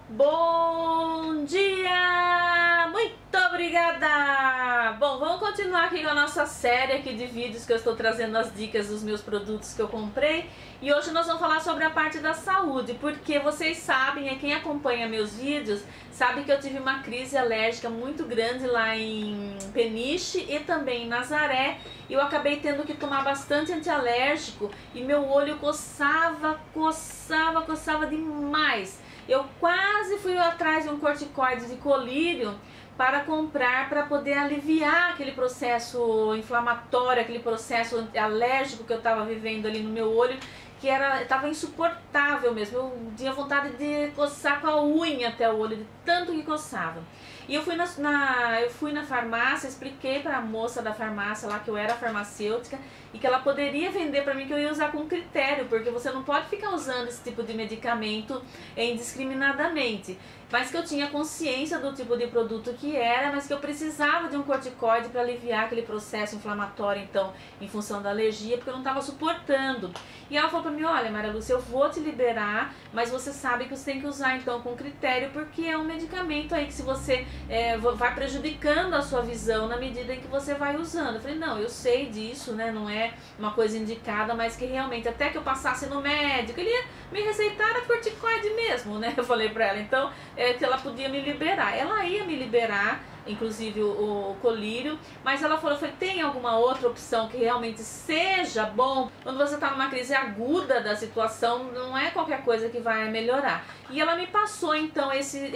Bom dia! Muito obrigada! Bom, vamos continuar aqui com a nossa série aqui de vídeos que eu estou trazendo as dicas dos meus produtos que eu comprei. E hoje nós vamos falar sobre a parte da saúde, porque vocês sabem, quem acompanha meus vídeos, sabe que eu tive uma crise alérgica muito grande lá em Peniche e também em Nazaré. E eu acabei tendo que tomar bastante antialérgico e meu olho coçava demais. Eu quase fui atrás de um corticoide de colírio para comprar, para poder aliviar aquele processo inflamatório, aquele processo alérgico que eu estava vivendo ali no meu olho, que estava insuportável mesmo. Eu tinha vontade de coçar com a unha até o olho, de tanto que coçava. E eu fui na farmácia, expliquei para a moça da farmácia lá que eu era farmacêutica e que ela poderia vender para mim, que eu ia usar com critério, porque você não pode ficar usando esse tipo de medicamento indiscriminadamente. Mas que eu tinha consciência do tipo de produto que era, mas que eu precisava de um corticoide para aliviar aquele processo inflamatório, então, em função da alergia, porque eu não estava suportando. E ela falou para mim: olha, Maria Lúcia, eu vou te liberar, mas você sabe que você tem que usar então com critério, porque é um medicamento aí que, se você vai prejudicando a sua visão na medida em que você vai usando. Eu falei: não, eu sei disso, né? Não é uma coisa indicada, mas que realmente, até que eu passasse no médico, ele ia me receitar a corticoide mesmo, né? Eu falei pra ela, então, que ela podia me liberar. Ela ia me liberar, inclusive o colírio, mas ela falou: tem alguma outra opção que realmente seja bom? Quando você está numa crise aguda da situação, não é qualquer coisa que vai melhorar. E ela me passou então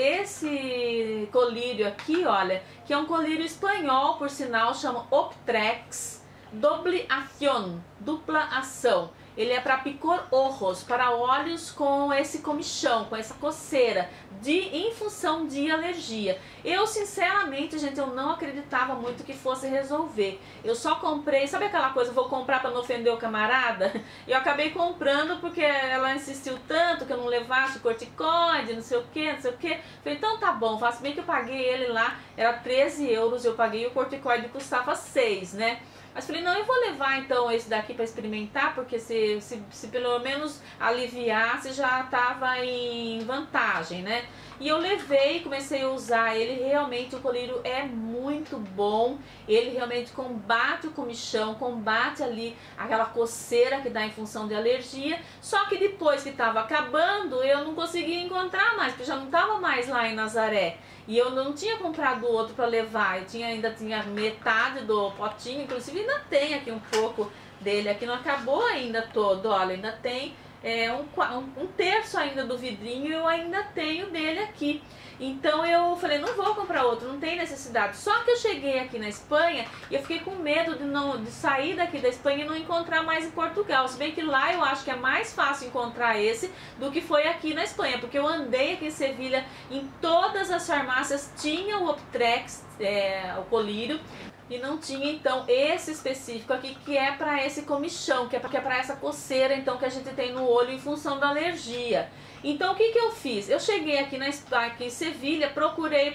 esse colírio aqui, olha, que é um colírio espanhol, por sinal, chama Optrex Doble Ación, dupla ação. Ele é para picor ojos, para olhos com esse comichão, com essa coceira, em função de alergia. Eu, sinceramente, gente, eu não acreditava muito que fosse resolver. Eu só comprei, sabe aquela coisa, vou comprar para não ofender o camarada? Eu acabei comprando porque ela insistiu tanto que eu não levasse o corticoide, não sei o que, não sei o que. Falei: então tá bom, faço bem que eu paguei ele lá, era 13 euros, eu paguei, o corticoide custava 6, né? Mas falei: não, eu vou levar então esse daqui para experimentar, porque se pelo menos aliviasse, já estava em vantagem, né? E eu levei, comecei a usar ele. Realmente o colírio é muito bom, ele realmente combate o comichão, combate ali aquela coceira que dá em função de alergia. Só que depois que estava acabando, eu não conseguia encontrar mais, porque já não estava mais lá em Nazaré. E eu não tinha comprado outro para levar, eu ainda tinha metade do potinho, inclusive ainda tem aqui um pouco dele, aqui não acabou ainda todo, olha, ainda tem um terço ainda do vidrinho, eu ainda tenho dele aqui. Então eu falei: não vou comprar outro, não tem necessidade. Só que eu cheguei aqui na Espanha e eu fiquei com medo de sair daqui da Espanha e não encontrar mais em Portugal. Se bem que lá eu acho que é mais fácil encontrar esse do que foi aqui na Espanha, porque eu andei aqui em Sevilha, em todas as farmácias tinha o Optrex, o colírio, e não tinha então esse específico aqui, que é para esse comichão, que é para essa coceira então que a gente tem no olho em função da alergia. Então o que eu fiz? Eu cheguei aqui em Sevilha, procurei,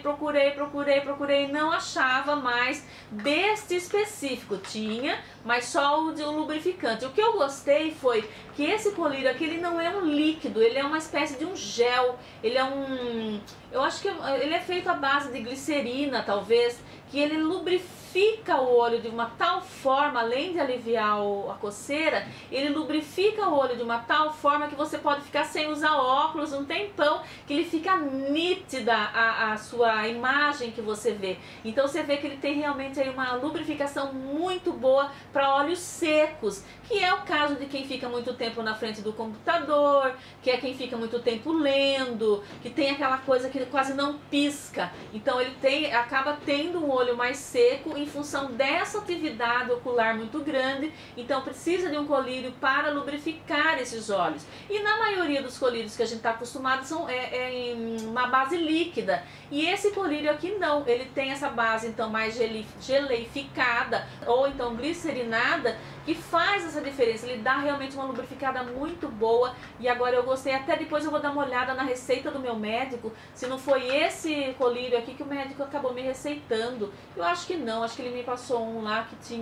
não achava mais deste específico. Tinha, mas só o de lubrificante. O que eu gostei foi que esse colírio aqui, ele não é um líquido, ele é uma espécie de um gel. Ele é eu acho que ele é feito à base de glicerina, talvez, que ele lubrifica o olho de uma tal forma, além de aliviar a coceira, ele lubrifica o olho de uma tal forma que você pode ficar sem usar óculos um tempão, que ele fica nítida a sua imagem que você vê. Então você vê que ele tem realmente aí uma lubrificação muito boa para olhos secos, que é o caso de quem fica muito tempo na frente do computador, que é quem fica muito tempo lendo, que tem aquela coisa que quase não pisca. Então ele acaba tendo um olho mais seco em função dessa atividade ocular muito grande. Então precisa de um colírio para lubrificar esses olhos. E na maioria dos colírios que a gente está acostumado em uma base líquida. E esse colírio aqui não, ele tem essa base então mais geleificada ou então glicerinada, que faz essa diferença. Ele dá realmente uma lubrificada muito boa. E agora eu gostei, até depois eu vou dar uma olhada na receita do meu médico, se não foi esse colírio aqui que o médico acabou me receitando. Eu acho que não, acho que ele me passou um lá que tinha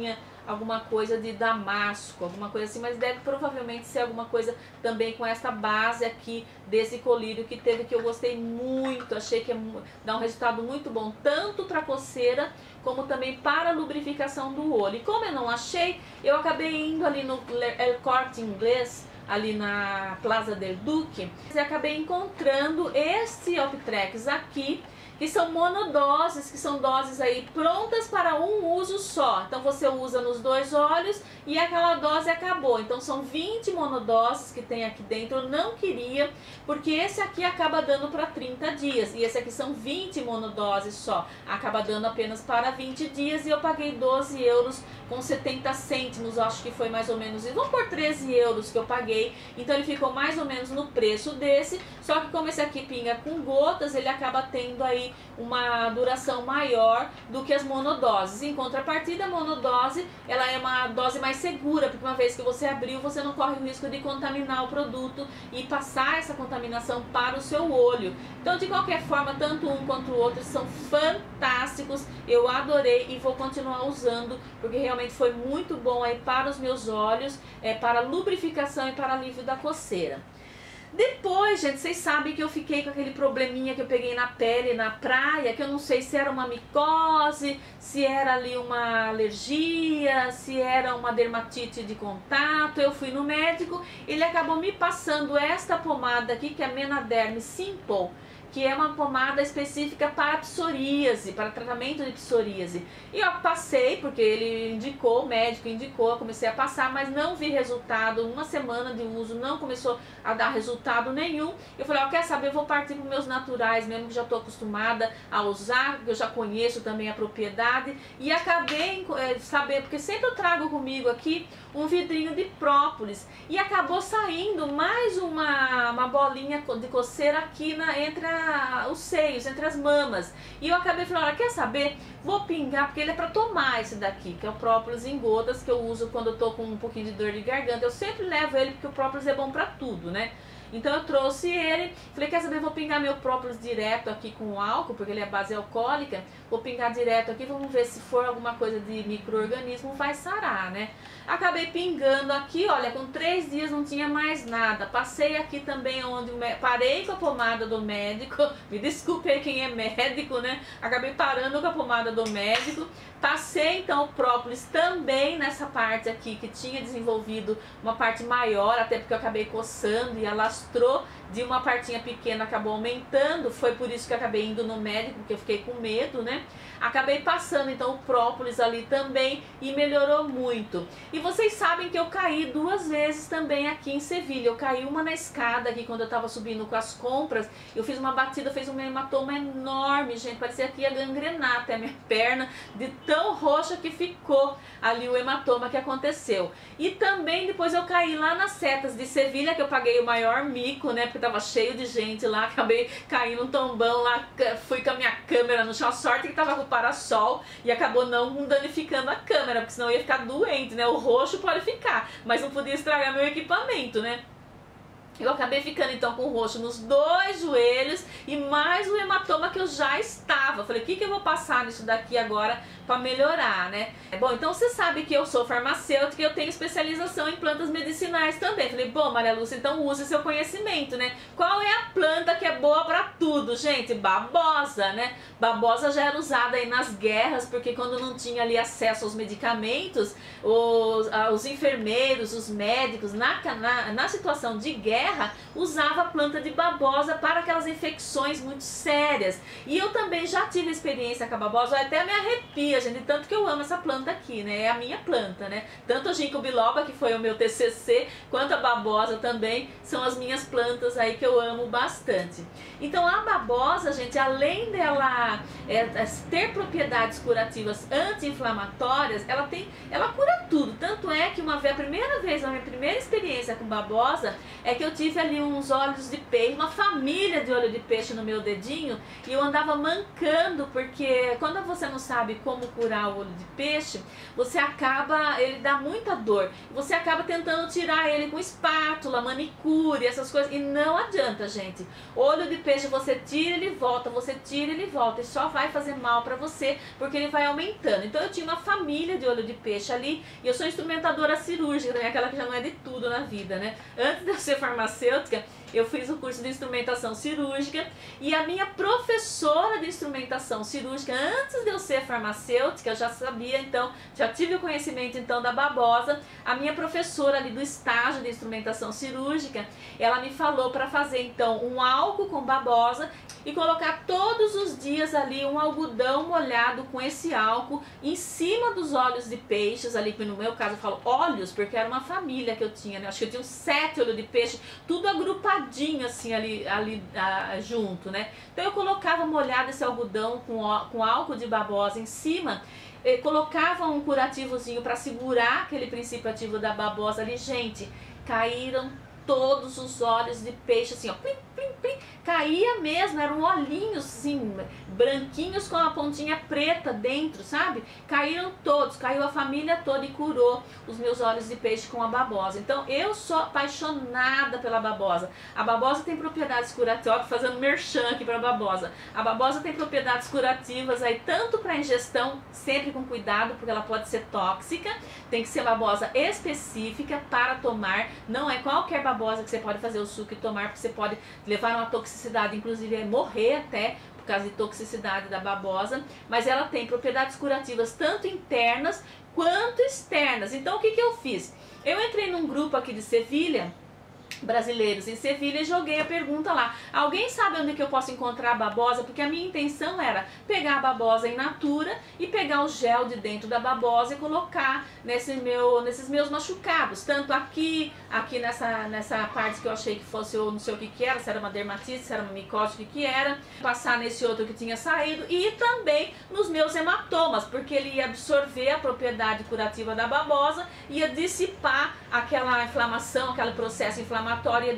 alguma coisa de damasco, alguma coisa assim, mas deve provavelmente ser alguma coisa também com essa base aqui desse colírio que teve, que eu gostei muito, achei que dá um resultado muito bom, tanto para coceira como também para a lubrificação do olho. E como eu não achei, eu acabei indo ali no El Corte Inglês, ali na Plaza del Duque, e acabei encontrando esse Optrex aqui, que são monodoses, que são doses aí prontas para um uso só. Então você usa nos 2 olhos e aquela dose acabou. Então são 20 monodoses que tem aqui dentro. Eu não queria, porque esse aqui acaba dando para 30 dias. E esse aqui são 20 monodoses só. Acaba dando apenas para 20 dias e eu paguei 12 euros com 70 cêntimos, acho que foi mais ou menos isso. Vamos por 13 euros que eu paguei. Então ele ficou mais ou menos no preço desse. Só que como esse aqui pinga com gotas, ele acaba tendo aí uma duração maior do que as monodoses. Em contrapartida, a monodose, ela é uma dose mais segura, porque uma vez que você abriu, você não corre o risco de contaminar o produto e passar essa contaminação para o seu olho. Então, de qualquer forma, tanto um quanto o outro são fantásticos. Eu adorei e vou continuar usando, porque realmente foi muito bom aí para os meus olhos, para lubrificação e para alívio da coceira. Depois, gente, vocês sabem que eu fiquei com aquele probleminha que eu peguei na pele na praia, que eu não sei se era uma micose, se era ali uma alergia, se era uma dermatite de contato. Eu fui no médico, ele acabou me passando esta pomada aqui, que é a Menaderm Simple, que é uma pomada específica para psoríase, para tratamento de psoríase. E eu passei, porque ele indicou, o médico indicou, eu comecei a passar, mas não vi resultado. Uma semana de uso não começou a dar resultado nenhum. Eu falei, ó, quer saber, eu vou partir para os meus naturais mesmo, que já estou acostumada a usar, porque eu já conheço também a propriedade. E acabei saber, porque sempre eu trago comigo aqui um vidrinho de própolis. E acabou saindo mais uma bolinha de coceira aqui entre os seios, entre as mamas. E eu acabei falando, olha, quer saber? Vou pingar, porque ele é para tomar esse daqui, que é o própolis em gotas, que eu uso quando eu tô com um pouquinho de dor de garganta. Eu sempre levo ele, porque o própolis é bom para tudo, né? Então eu trouxe ele, falei, quer saber, vou pingar meu própolis direto aqui com álcool, porque ele é base alcoólica, vou pingar direto aqui, vamos ver se for alguma coisa de micro-organismo, vai sarar, né? Acabei pingando aqui, olha, com 3 dias não tinha mais nada. Passei aqui também onde parei com a pomada do médico, me desculpe aí quem é médico, né? Acabei parando com a pomada do médico. Passei então o própolis também nessa parte aqui que tinha desenvolvido uma parte maior, até porque eu acabei coçando e alastrou de uma partinha pequena, acabou aumentando. Foi por isso que eu acabei indo no médico, porque eu fiquei com medo, né? Acabei passando então o própolis ali também e melhorou muito. E vocês sabem que eu caí 2 vezes também aqui em Sevilha. Eu caí uma na escada aqui quando eu tava subindo com as compras. Eu fiz uma batida, fez um hematoma enorme, gente. Parecia que ia gangrenar até a minha perna, de tão roxa que ficou ali o hematoma que aconteceu. E também depois eu caí lá nas setas de Sevilha, que eu paguei o maior mico, né? Porque tava cheio de gente lá. Acabei caindo um tombão lá, fui com a minha câmera no chão. A sorte que tava com parasol e acabou não danificando a câmera, porque senão eu ia ficar doente, né? O roxo pode ficar, mas não podia estragar meu equipamento, né? Eu acabei ficando então com o roxo nos 2 joelhos e mais o hematoma que eu já estava. Falei, o que eu vou passar nisso daqui agora para melhorar, né? Bom, então você sabe que eu sou farmacêutica e eu tenho especialização em plantas medicinais também. Falei, bom, Maria Lúcia, então use seu conhecimento, né? Qual é a planta que é boa para tudo, gente? Babosa, né? Babosa já era usada aí nas guerras, porque quando não tinha ali acesso aos medicamentos, os enfermeiros, os médicos, na situação de guerra, usava a planta de babosa para aquelas infecções muito sérias. E eu também já tive experiência com a babosa, até me arrepia, gente, tanto que eu amo essa planta aqui, né? É a minha planta, né? Tanto a ginkgo biloba, que foi o meu TCC, quanto a babosa também são as minhas plantas aí que eu amo bastante. Então a babosa, gente, além dela ter propriedades curativas anti-inflamatórias, ela cura tudo. Tanto é que a primeira vez, a minha primeira experiência com babosa é que eu tive ali uns olhos de peixe, uma família de olho de peixe no meu dedinho, e eu andava mancando, porque quando você não sabe como curar o olho de peixe, ele dá muita dor, você acaba tentando tirar ele com espátula, manicure, essas coisas, e não adianta, gente. Olho de peixe você tira, ele volta, você tira, ele volta, e só vai fazer mal para você, porque ele vai aumentando. Então eu tinha uma família de olho de peixe ali, e eu sou instrumentadora cirúrgica, né? Aquela que já não é de tudo na vida, né? Antes de eu ser farmacêutica, eu fiz o curso de instrumentação cirúrgica, e a minha professora de instrumentação cirúrgica, antes de eu ser farmacêutica, eu já sabia, então, já tive o conhecimento então da babosa. A minha professora ali do estágio de instrumentação cirúrgica, ela me falou para fazer então um álcool com babosa e colocar todos os dias ali um algodão molhado com esse álcool em cima dos olhos de peixes ali, que no meu caso eu falo olhos, porque era uma família que eu tinha, né? Acho que eu tinha uns 7 olhos de peixe, tudo agrupadinho assim ali junto, né? Então eu colocava molhado esse algodão com álcool de babosa em cima, colocava um curativozinho para segurar aquele princípio ativo da babosa ali, gente, caíram todos os olhos de peixe assim, ó, plim, plim, plim, caía mesmo, eram olhinhos assim, branquinhos com a pontinha preta dentro, sabe? Caíram todos, caiu a família toda e curou os meus olhos de peixe com a babosa. Então eu sou apaixonada pela babosa. A babosa tem propriedades curativas, fazendo merchan aqui para a babosa. A babosa tem propriedades curativas aí, tanto para ingestão, sempre com cuidado, porque ela pode ser tóxica, tem que ser babosa específica para tomar, não é qualquer babosa que você pode fazer o suco e tomar, porque você pode levar uma toxicidade, inclusive morrer até por causa de toxicidade da babosa, mas ela tem propriedades curativas tanto internas quanto externas. Então o que eu fiz? Eu entrei num grupo aqui de Sevilha, brasileiros em Sevilha, e joguei a pergunta lá: alguém sabe onde que eu posso encontrar a babosa? Porque a minha intenção era pegar a babosa in natura e pegar o gel de dentro da babosa e colocar nesses meus machucados, tanto aqui nessa parte que eu achei que fosse, eu não sei o que era, se era uma dermatite, se era uma micose, o que era, passar nesse outro que tinha saído, e também nos meus hematomas, porque ele ia absorver a propriedade curativa da babosa, ia dissipar aquela inflamação, aquele processo inflamatório,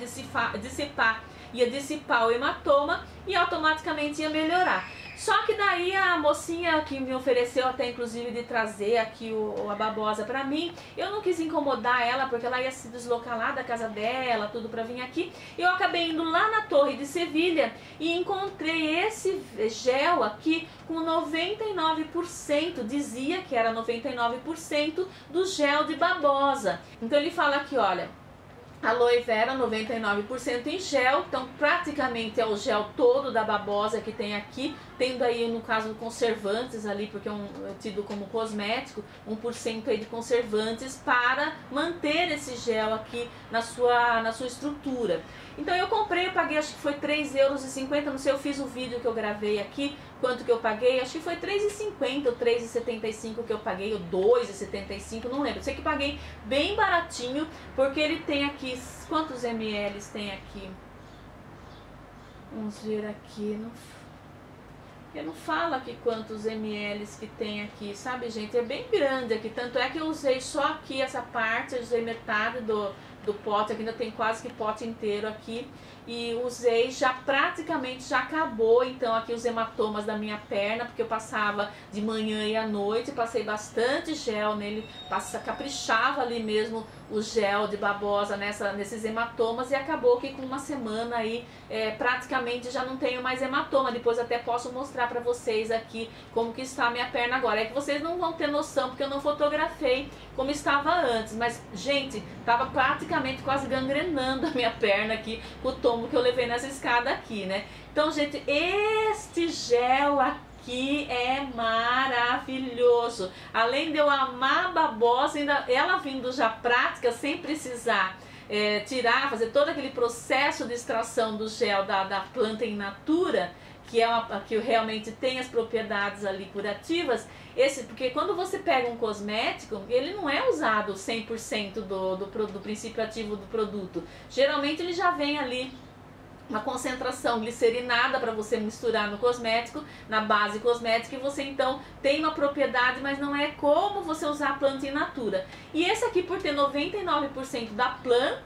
ia dissipar o hematoma e automaticamente ia melhorar. Só que daí a mocinha que me ofereceu até inclusive de trazer aqui a babosa pra mim, eu não quis incomodar ela, porque ela ia se deslocar lá da casa dela, tudo pra vir aqui. Eu acabei indo lá na Torre de Sevilha e encontrei esse gel aqui com 99%, dizia que era 99% do gel de babosa. Então ele fala aqui, olha, aloe vera 99% em gel, então praticamente é o gel todo da babosa que tem aqui, tendo aí no caso conservantes ali, porque é tido como cosmético, 1% aí de conservantes para manter esse gel aqui na sua estrutura. Então eu comprei, eu paguei, acho que foi €3,50, não sei, eu fiz o vídeo que eu gravei aqui, quanto que eu paguei, acho que foi R$3,50 ou R$3,75 que eu paguei, ou R$2,75, não lembro. Sei que paguei bem baratinho, porque ele tem aqui, quantos ml tem aqui? Vamos ver aqui, eu não falo aqui quantos ml que tem aqui, sabe, gente? É bem grande aqui, tanto é que eu usei só aqui essa parte, eu usei metade do pote, aqui ainda tem quase que pote inteiro aqui, e usei, já praticamente já acabou então aqui os hematomas da minha perna, porque eu passava de manhã e à noite, passei bastante gel nele, caprichava ali mesmo o gel de babosa nesses hematomas, e acabou que com uma semana aí praticamente já não tenho mais hematoma. Depois até posso mostrar pra vocês aqui como que está a minha perna agora. É que vocês não vão ter noção porque eu não fotografei como estava antes, mas gente, tava praticamente quase gangrenando a minha perna aqui, com o tombo que eu levei nessa escada aqui, né? Então, gente, este gel aqui é maravilhoso. Além de eu amar a babosa, ainda ela vindo já prática, sem precisar tirar, fazer todo aquele processo de extração do gel da planta in natura, que realmente tem as propriedades ali curativas, porque quando você pega um cosmético, ele não é usado 100% do princípio ativo do produto. Geralmente ele já vem ali uma concentração glicerinada para você misturar no cosmético, na base cosmética, e você então tem uma propriedade, mas não é como você usar a planta in natura. E esse aqui, por ter 99% da planta,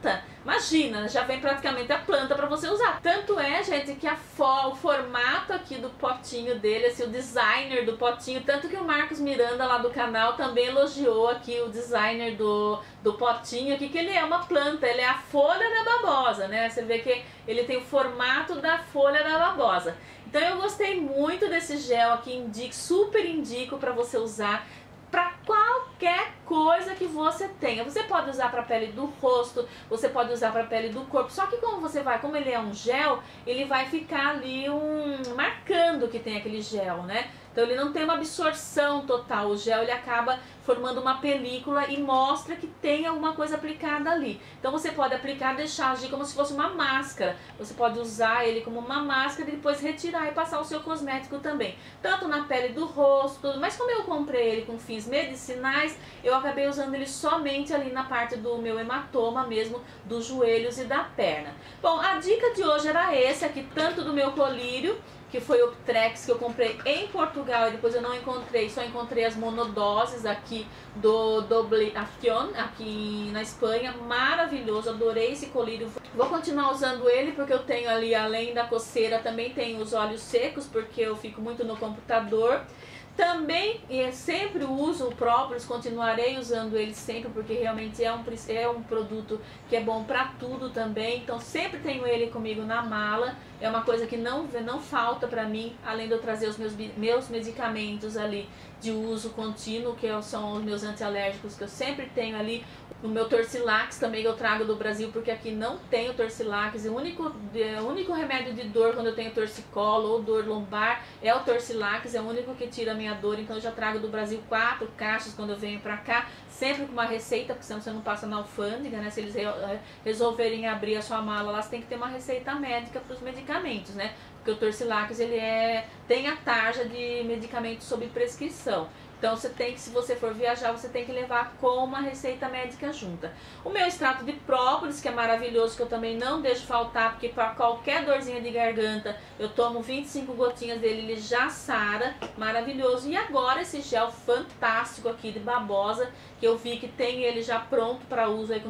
imagina, já vem praticamente a planta para você usar. Tanto é, gente, que o formato aqui do potinho dele, assim, o designer do potinho, tanto que o Marcos Miranda lá do canal também elogiou aqui o designer do potinho aqui, que ele é uma planta, ele é a folha da babosa, né? Você vê que ele tem o formato da folha da babosa. Então eu gostei muito desse gel aqui, super indico para você usar para qualquer coisa que você tenha. Você pode usar para a pele do rosto, você pode usar para a pele do corpo, só que como ele é um gel, ele vai ficar ali marcando que tem aquele gel, né? Então ele não tem uma absorção total, o gel ele acaba formando uma película e mostra que tem alguma coisa aplicada ali. Então você pode aplicar, deixar agir como se fosse uma máscara. Você pode usar ele como uma máscara e depois retirar e passar o seu cosmético também. Tanto na pele do rosto, tudo. Mas como eu comprei ele com fins medicinais, eu acabei usando ele somente ali na parte do meu hematoma mesmo, dos joelhos e da perna. Bom, a dica de hoje era esse aqui, tanto do meu colírio, que foi o Optrex, que eu comprei em Portugal e depois eu não encontrei, só encontrei as monodoses aqui do Doblacion, aqui na Espanha. Maravilhoso, adorei esse colírio. Vou continuar usando ele porque eu tenho ali, além da coceira, também tenho os olhos secos, porque eu fico muito no computador. Também sempre uso o própolis, continuarei usando ele sempre, porque realmente é um produto que é bom para tudo também. Então sempre tenho ele comigo na mala, é uma coisa que não falta para mim, além de eu trazer os meus medicamentos ali de uso contínuo, que são os meus antialérgicos que eu sempre tenho ali. O meu Torcilax também eu trago do Brasil, porque aqui não tem o Torcilax. O único remédio de dor quando eu tenho torcicolo ou dor lombar é o Torcilax, é o único que tira a minha dor. Então eu já trago do Brasil 4 caixas quando eu venho pra cá, sempre com uma receita, porque senão você não passa na alfândega, né? Se eles resolverem abrir a sua mala, elas têm que ter uma receita médica para os medicamentos, né? Porque o Torcilax ele tem a tarja de medicamentos sob prescrição. Então você tem que, se você for viajar, você tem que levar com uma receita médica junta. O meu extrato de própolis, que é maravilhoso, que eu também não deixo faltar, porque para qualquer dorzinha de garganta, eu tomo 25 gotinhas dele, ele já sara, maravilhoso. E agora esse gel fantástico aqui de babosa, que eu vi que tem ele já pronto para uso aí com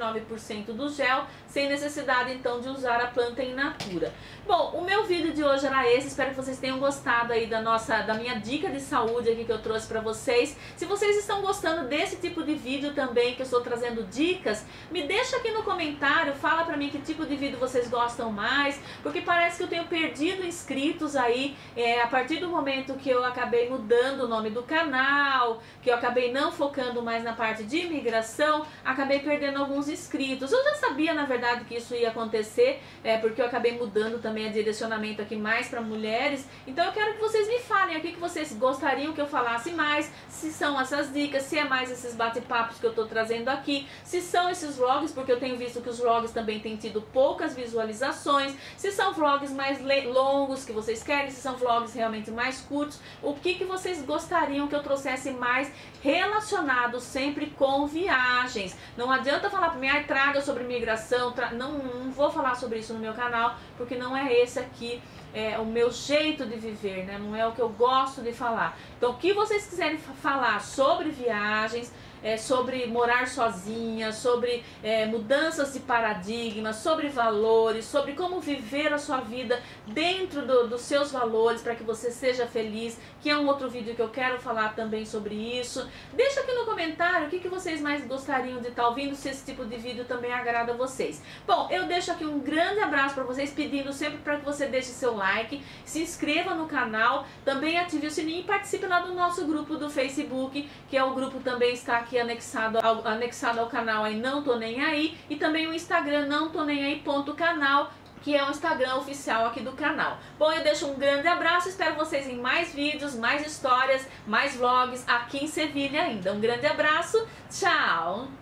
99% do gel, sem necessidade então de usar a planta in natura. Bom, o meu vídeo de hoje era esse, espero que vocês tenham gostado aí da minha dica de saúde aqui que eu trouxe para vocês. Se vocês estão gostando desse tipo de vídeo também, que eu estou trazendo dicas, me deixa aqui no comentário, fala para mim que tipo de vídeo vocês gostam mais, porque parece que eu tenho perdido inscritos aí, a partir do momento que eu acabei mudando o nome do canal, que eu acabei não focando mais na parte de imigração, acabei perdendo alguns inscritos. Eu já sabia, na verdade, que isso ia acontecer, porque eu acabei mudando também o direcionamento aqui mais para mulheres. Então eu quero que vocês me falem aqui que vocês gostariam que eu falasse mais, se são essas dicas, se é mais esses bate-papos que eu tô trazendo aqui, se são esses vlogs, porque eu tenho visto que os vlogs também têm tido poucas visualizações, se são vlogs mais longos que vocês querem, se são vlogs realmente mais curtos, o que vocês gostariam que eu trouxesse mais relacionado sempre com viagens. Não adianta falar para mim, traga sobre migração, não vou falar sobre isso no meu canal, porque não é esse aqui o meu jeito de viver, né? Não é o que eu gosto de falar. Então, o que vocês quiserem falar sobre viagens, sobre morar sozinha, sobre mudanças de paradigmas, sobre valores, sobre como viver a sua vida dentro dos seus valores para que você seja feliz, que é um outro vídeo que eu quero falar também sobre isso. Deixa aqui no comentário o que vocês mais gostariam de estar ouvindo, se esse tipo de vídeo também agrada a vocês. Bom, eu deixo aqui um grande abraço para vocês, pedindo sempre para que você deixe seu like, se inscreva no canal, também ative o sininho e participe lá do nosso grupo do Facebook, que é o grupo também está aqui anexado ao canal aí Não Tô Nem Aí, e também o Instagram Não Tô Nem Aí.canal, que é o Instagram oficial aqui do canal. Bom, eu deixo um grande abraço, espero vocês em mais vídeos, mais histórias, mais vlogs aqui em Sevilha ainda. Um grande abraço, tchau!